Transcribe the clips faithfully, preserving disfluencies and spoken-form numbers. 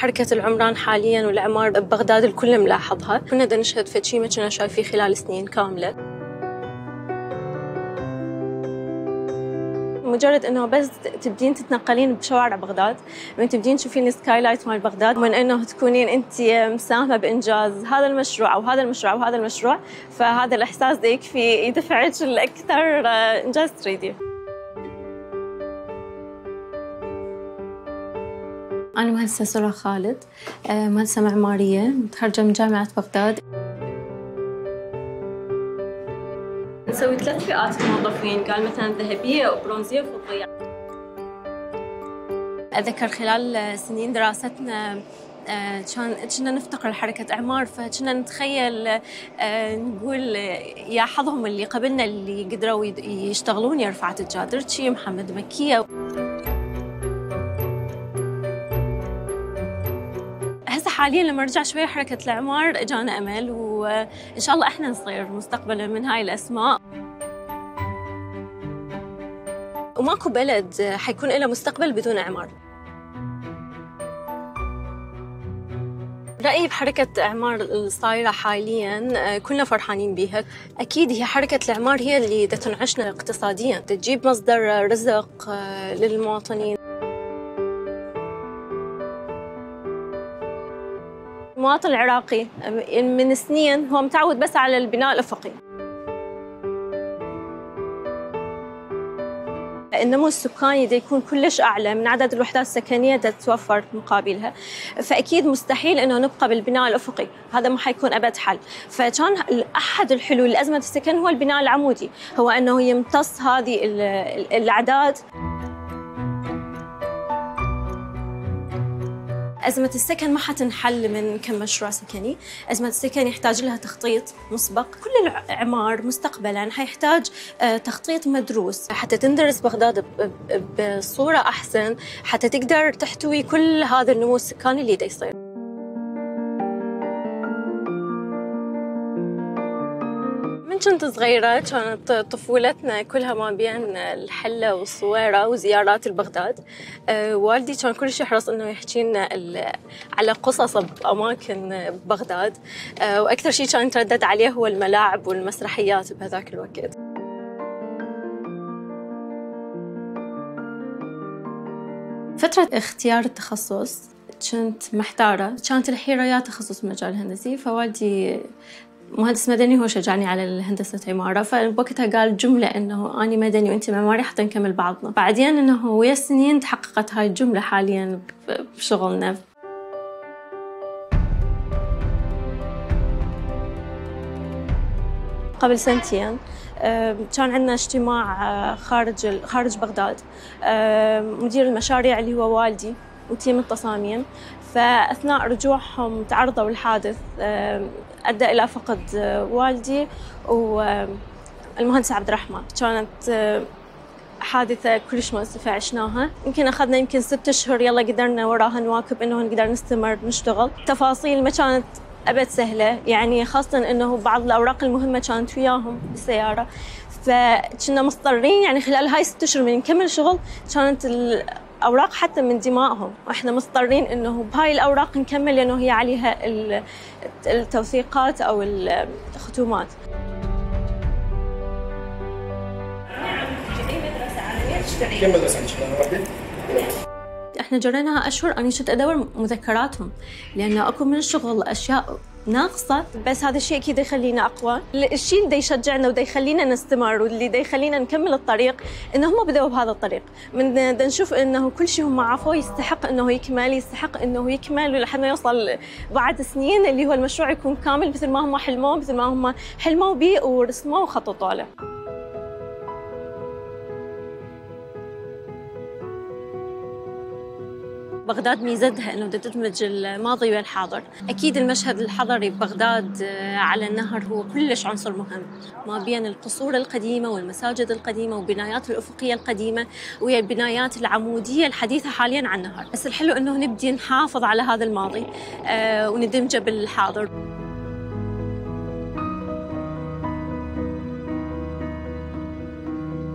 حركة العمران حالياً والإعمار ببغداد الكل ملاحظها. كنا دا نشهد في شيء ما كنا شايفيه خلال سنين كاملة. مجرد انه بس تبدين تتنقلين بشوارع بغداد، من تبدين تشوفين السكاي لايت مال بغداد، من انه تكونين انت مساهمه بانجاز هذا المشروع او هذا المشروع او هذا المشروع، فهذا الاحساس ده يكفي يدفعك لاكثر انجاز تريديه. انا مهندسه سرى خالد، مهندسه معماريه متخرجه من جامعه بغداد. نسوي ثلاث فئات موظفين، قال مثلا ذهبيه وبرونزيه وفضيه. اتذكر خلال سنين دراستنا كان كنا نفتقر لحركه اعمار، فكنا نتخيل نقول يا حظهم اللي قبلنا اللي قدروا يشتغلون يا رفعت الجادرتشي، محمد مكيه. هسه حاليا لما رجع شوي حركه الاعمار اجانا امل، وان شاء الله احنا نصير مستقبلا من هاي الاسماء. وماكو بلد حيكون له مستقبل بدون اعمار. رأيي بحركة إعمار الصايرة حالياً كلنا فرحانين بها. أكيد هي حركة الإعمار هي اللي تنعشنا اقتصادياً، تجيب مصدر رزق للمواطنين. المواطن العراقي من سنين هو متعود بس على البناء الأفقي. النمو السكاني دا يكون كلش أعلى من عدد الوحدات السكنية دا تتوفر مقابلها، فأكيد مستحيل إنه نبقى بالبناء الأفقي، هذا ما حيكون أبد حل. فكان أحد الحلول لأزمة السكن هو البناء العمودي، هو أنه يمتص هذه الأعداد. أزمة السكن ما حتنحل من كم مشروع سكني، أزمة السكن يحتاج لها تخطيط مسبق. كل الإعمار مستقبلاً حيحتاج تخطيط مدروس حتى تندرس بغداد بصورة أحسن، حتى تقدر تحتوي كل هذا النمو السكاني اللي دا يصير. من كنت صغيرة كانت طفولتنا كلها ما بين الحلة والصويرة وزيارات البغداد. أه والدي كان كل شيء يحرص إنه يحكي لنا على قصص بأماكن بغداد، أه وأكثر شيء كان يتردد عليه هو الملاعب والمسرحيات بهذاك الوقت. فترة اختيار التخصص كنت محتارة، كانت الحيرة يا تخصص مجال هندسي، فوالدي مهندس مدني هو شجعني على الهندسة عمارة، فبوقتها قال جملة إنه أنا مدني وأنت معماري حتى نكمل بعضنا. بعدين إنه ويا السنين تحققت هاي الجملة حالياً بشغلنا. قبل سنتين كان عندنا اجتماع خارج خارج بغداد، مدير المشاريع اللي هو والدي وتيم التصاميم، فأثناء رجوعهم تعرضوا الحادث أدى إلى فقد والدي والمهندس عبد الرحمن. كانت حادثة كلش مؤسفة عشناها، يمكن أخذنا يمكن ست أشهر يلا قدرنا وراها نواكب إنه نقدر نستمر نشتغل. تفاصيل ما كانت أبد سهلة، يعني خاصة إنه بعض الأوراق المهمة كانت وياهم بالسيارة، فكنا مضطرين يعني خلال هاي ست أشهر من نكمل شغل كانت الأوراق حتى من دمائهم، وإحنا مضطرين إنه بهاي الأوراق نكمل لأنه هي عليها التوثيقات أو الختومات. كم مدرسة عندك؟ احنا جريناها اشهر، انا كنت ادور مذكراتهم لانه اكو من الشغل اشياء ناقصه، بس هذا الشيء اكيد يخلينا اقوى. الشيء اللي يشجعنا ودا يخلينا نستمر واللي دا يخلينا نكمل الطريق انه هم بدأوا بهذا الطريق، من دا نشوف انه كل شيء هم عرفوه يستحق انه يكمل، يستحق انه يكمل لحد ما يوصل بعد سنين اللي هو المشروع يكون كامل مثل ما هم حلموه، مثل ما هم حلموا به ورسموه وخططوا له. بغداد ميزتها انه بدها تدمج الماضي والحاضر. اكيد المشهد الحضري ببغداد على النهر هو كلش عنصر مهم، ما بين القصور القديمه والمساجد القديمه والبنايات الافقيه القديمه وهي البنايات العموديه الحديثه حاليا على النهر. بس الحلو انه نبدي نحافظ على هذا الماضي وندمجه بالحاضر.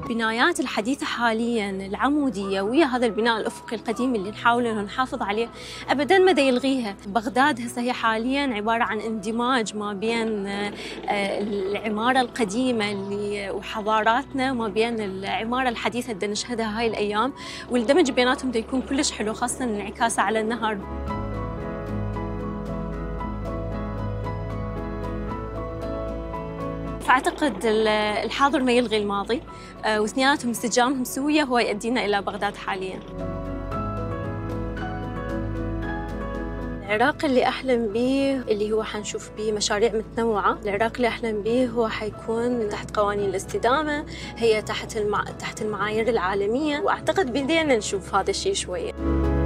البنايات الحديثة حالياً العمودية ويا هذا البناء الأفقي القديم اللي نحاول إنه نحافظ عليه أبداً ما دا يلغيها. بغداد هسه هي حالياً عبارة عن اندماج ما بين العمارة القديمة اللي وحضاراتنا وما بين العمارة الحديثة اللي نشهدها هاي الأيام، والدمج بيناتهم دا يكون كلش حلو، خاصة انعكاسه على النهر. فأعتقد الحاضر ما يلغي الماضي، واثنيناتهم انسجامهم سوية هو يؤدينا إلى بغداد حالياً. العراق اللي أحلم به اللي هو حنشوف به مشاريع متنوعة. العراق اللي أحلم به هو حيكون تحت قوانين الاستدامة، هي تحت المع... تحت المعايير العالمية، وأعتقد بدينا نشوف هذا الشيء شوية.